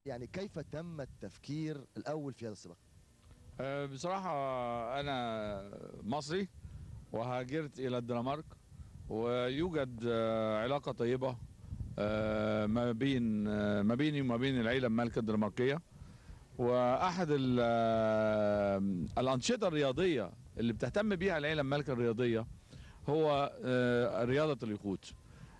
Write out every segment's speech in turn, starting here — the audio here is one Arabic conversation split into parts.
يعني كيف تم التفكير الأول في هذا السباق؟ بصراحة أنا مصري وهاجرت إلى الدنمارك، ويوجد علاقة طيبة ما بيني وما بين العيلة المالكة الدنماركية. وأحد الأنشطة الرياضية اللي بتهتم بيها العيلة المالكة الرياضية هو رياضة اليخوت.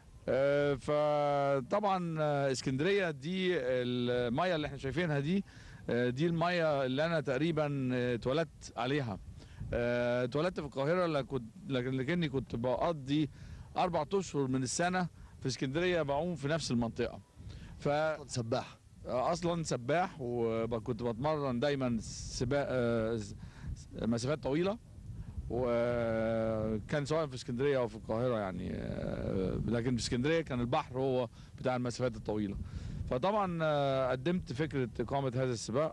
فطبعا اسكندريه دي الميه اللي احنا شايفينها دي، دي الميه اللي انا تقريبا اتولدت عليها. اتولدت في القاهره، لكني كنت بقضي 4 اشهر من السنه في اسكندريه بعوم في نفس المنطقه. ف سباح. اصلا سباح، وكنت بتمرن دايما سباق مسافات طويله، وكان سواء في اسكندريه او في القاهره يعني. لكن في اسكندريه كان البحر هو بتاع المسافات الطويله. فطبعا قدمت فكره اقامه هذا السباق،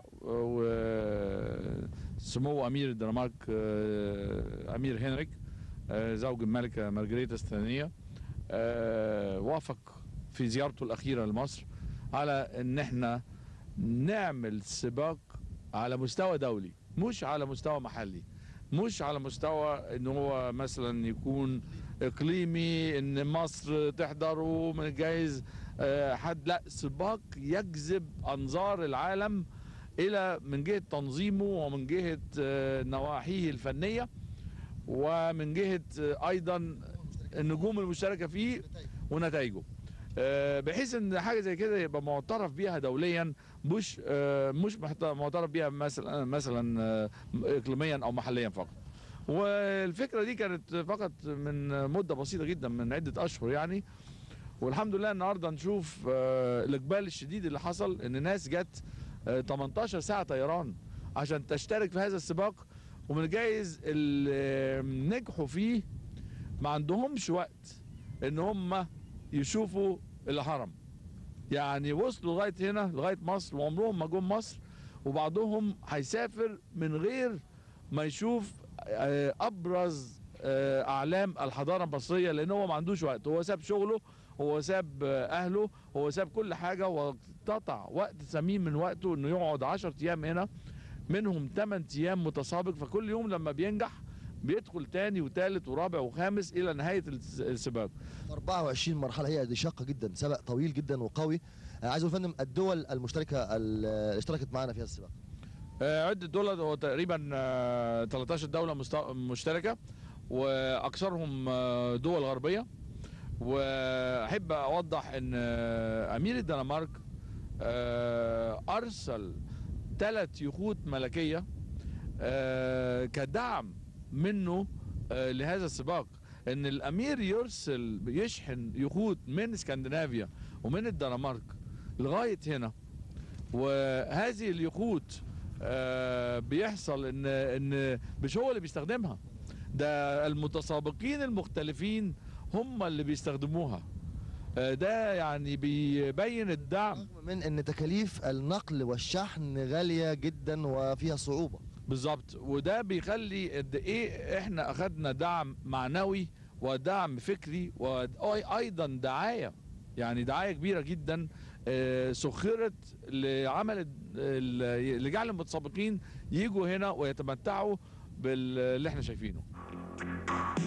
وسمو امير الدنمارك امير هنريك زوج الملكه مارجريتا الثانيه وافق في زيارته الاخيره لمصر على ان احنا نعمل سباق على مستوى دولي، مش على مستوى محلي، مش على مستوى ان هو مثلا يكون اقليمي ان مصر تحضره من جايز حد، لا، سباق يجذب انظار العالم الى من جهه تنظيمه ومن جهه نواحيه الفنيه ومن جهه ايضا النجوم المشتركه فيه ونتائجه، بحيث ان حاجه زي كده يبقى معترف بيها دوليا، مش معترف بيها مثلا اقليميا او محليا فقط. والفكره دي كانت فقط من مده بسيطه جدا، من عده اشهر يعني. والحمد لله النهارده نشوف الاقبال الشديد اللي حصل، ان ناس جت 18 ساعه طيران عشان تشترك في هذا السباق. ومن الجايز اللي نجحوا فيه ما عندهمش وقت ان هم يشوفوا الهرم، يعني وصلوا لغايه هنا لغايه مصر وعمرهم ما جم مصر، وبعضهم هيسافر من غير ما يشوف ابرز اعلام الحضاره المصريه، لان هو ما عندوش وقت. هو ساب شغله، هو ساب اهله، هو ساب كل حاجه، واقتطع وقت ثمين من وقته انه يقعد 10 ايام هنا، منهم 8 ايام متسابق. فكل يوم لما بينجح بيدخل تاني وتالت ورابع وخامس الى نهايه السباق. 24 مرحله، هي دي شاقه جدا، سبق طويل جدا وقوي. عايز اقول يا فندم الدول المشتركه اللي اشتركت معانا في هذا السباق. عدة دول، هو تقريبا 13 دولة مشتركة، وأكثرهم دول غربية. وأحب أوضح أن أمير الدنمارك أرسل 3 يخوت ملكية كدعم منه لهذا السباق. ان الامير يشحن يخوت من اسكندنافيا ومن الدنمارك لغايه هنا، وهذه اليخوت بيحصل ان مش هو اللي بيستخدمها، ده المتسابقين المختلفين هم اللي بيستخدموها. ده يعني بيبين الدعم، من ان تكاليف النقل والشحن غاليه جدا وفيها صعوبه. بالظبط. وده بيخلي قد ايه احنا اخدنا دعم معنوي ودعم فكري وايضا دعايه، يعني دعايه كبيره جدا سخرت لجعل المتسابقين يجوا هنا ويتمتعوا باللي احنا شايفينه.